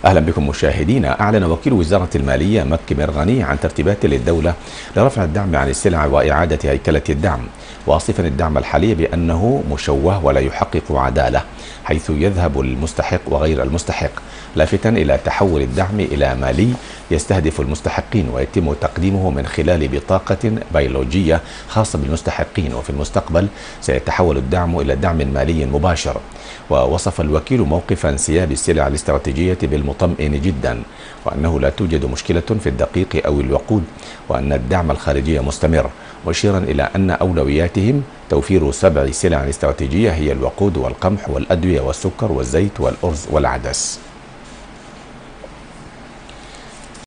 أهلا بكم مشاهدينا. أعلن وكيل وزارة المالية مكي مرغني عن ترتيبات للدولة لرفع الدعم عن السلع وإعادة هيكلة الدعم، واصفا الدعم الحالي بأنه مشوه ولا يحقق عدالة، حيث يذهب المستحق وغير المستحق، لافتا إلى تحول الدعم إلى مالي يستهدف المستحقين ويتم تقديمه من خلال بطاقة بيولوجية خاصة بالمستحقين، وفي المستقبل سيتحول الدعم إلى دعم مالي مباشر. ووصف الوكيل موقف انسياب السلع الاستراتيجية بالمطمئن جدا، وأنه لا توجد مشكلة في الدقيق أو الوقود، وأن الدعم الخارجي مستمر، مشيرا إلى أن أولوياتهم توفير 7 سلع استراتيجية هي الوقود والقمح والأدوية والسكر والزيت والأرز والعدس.